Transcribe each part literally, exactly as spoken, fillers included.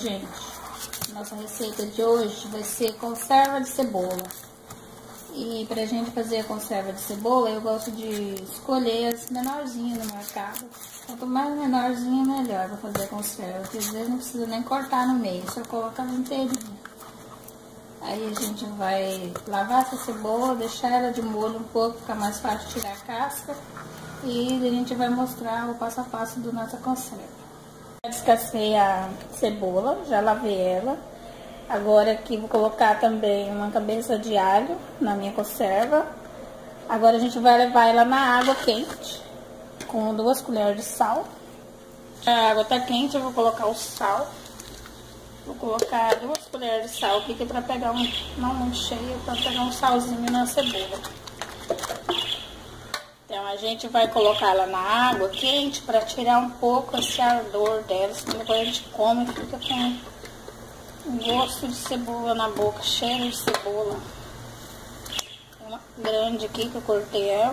gente, nossa receita de hoje vai ser conserva de cebola. E pra gente fazer a conserva de cebola, eu gosto de escolher as menorzinhas no mercado. Quanto mais menorzinha, melhor pra fazer a conserva, porque às vezes não precisa nem cortar no meio, só colocar ela inteirinha. Aí a gente vai lavar essa cebola, deixar ela de molho um pouco, fica mais fácil tirar a casca. E a gente vai mostrar o passo a passo da nossa conserva. Descasquei a cebola, já lavei ela. Agora aqui vou colocar também uma cabeça de alho na minha conserva. Agora a gente vai levar ela na água quente, com duas colheres de sal. A água tá quente, eu vou colocar o sal. Vou colocar duas colheres de sal aqui, que é pra pegar um, não muito cheio, pra pegar um salzinho na cebola. Então a gente vai colocar ela na água quente pra tirar um pouco esse ardor dela, senão depois a gente come e fica com um gosto de cebola na boca, cheiro de cebola. Uma grande aqui que eu cortei ela.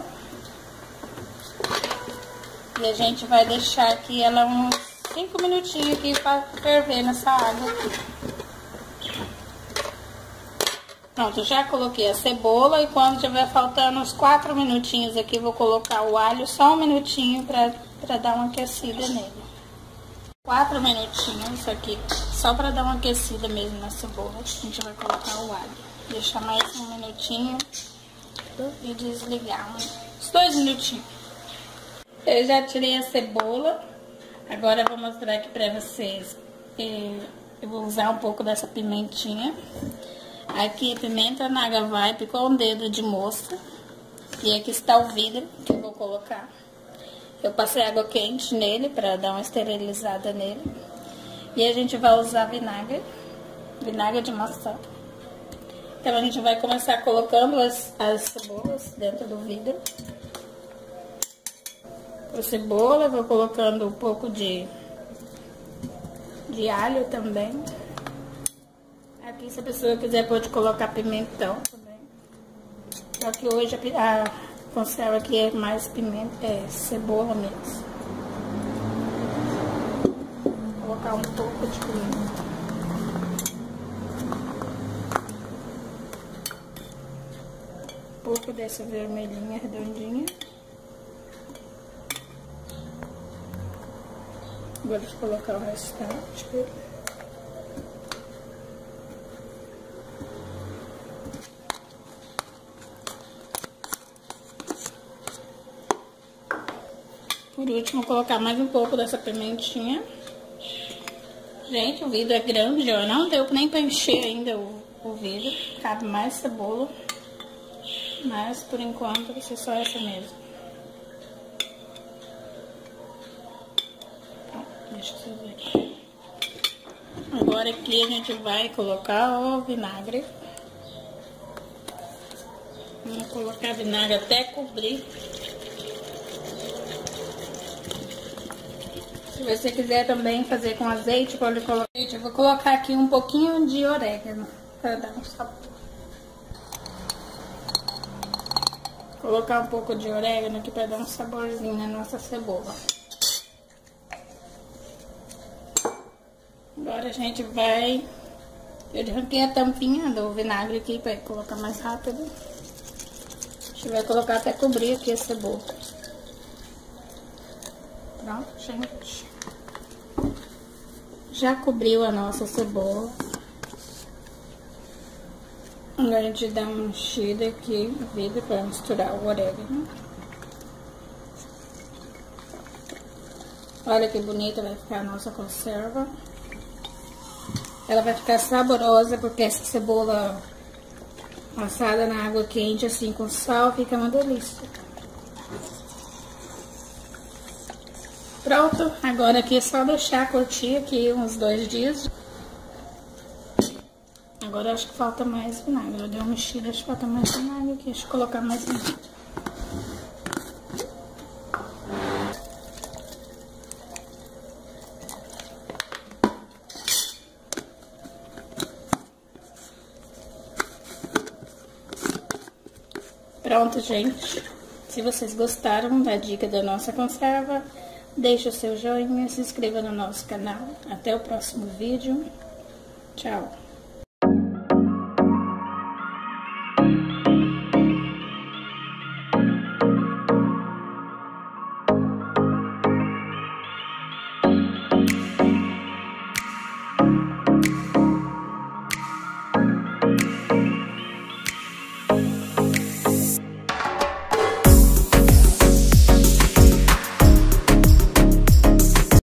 E a gente vai deixar aqui ela uns cinco minutinhos aqui para ferver nessa água aqui. Pronto, já coloquei a cebola e quando tiver faltando uns quatro minutinhos aqui, vou colocar o alho só um minutinho para para dar uma aquecida nele. Quatro minutinhos aqui, só para dar uma aquecida mesmo na cebola, a gente vai colocar o alho. Deixar mais um minutinho e desligar uns dois minutinhos. Eu já tirei a cebola. Agora eu vou mostrar aqui pra vocês. Eu vou usar um pouco dessa pimentinha. Aqui a pimenta Nagavai com um dedo de moça. E aqui está o vidro que eu vou colocar. Eu passei água quente nele pra dar uma esterilizada nele. E a gente vai usar vinagre. Vinagre de maçã. Então a gente vai começar colocando as, as cebolas dentro do vidro. A cebola, vou colocando um pouco de, de alho também. Aqui, se a pessoa quiser, pode colocar pimentão também. Só que hoje a, a conserva aqui é mais pimenta, é cebola mesmo. Vou colocar um pouco de pimenta. Um pouco dessa vermelhinha redondinha. Agora deixa eu colocar o restante. Por último, vou colocar mais um pouco dessa pimentinha. Gente, o vidro é grande, ó. Não deu nem pra encher ainda o, o vidro. Cabe mais cebola. Mas, por enquanto, vai ser só essa mesmo. Deixa eu ver. Agora aqui a gente vai colocar o vinagre. Vamos colocar vinagre até cobrir. Se você quiser também fazer com azeite, pode colocar. Eu vou colocar aqui um pouquinho de orégano para dar um sabor. Vou colocar um pouco de orégano aqui para dar um saborzinho na nossa cebola. Agora a gente vai... Eu arranquei a tampinha do vinagre aqui para colocar mais rápido. A gente vai colocar até cobrir aqui a cebola. Pronto, gente. Já cobriu a nossa cebola. Agora a gente dá uma mexida aqui no vidro para misturar o orégano. Olha que bonita vai ficar a nossa conserva. Ela vai ficar saborosa porque essa cebola assada na água quente, assim, com sal, fica uma delícia. Pronto, agora aqui é só deixar curtir aqui uns dois dias. Agora acho que falta mais vinagre. Eu dei uma mexida, acho que falta mais vinagre aqui. Deixa eu colocar mais vinagre. Pronto, gente. Se vocês gostaram da dica da nossa conserva, deixe o seu joinha, se inscreva no nosso canal. Até o próximo vídeo. Tchau.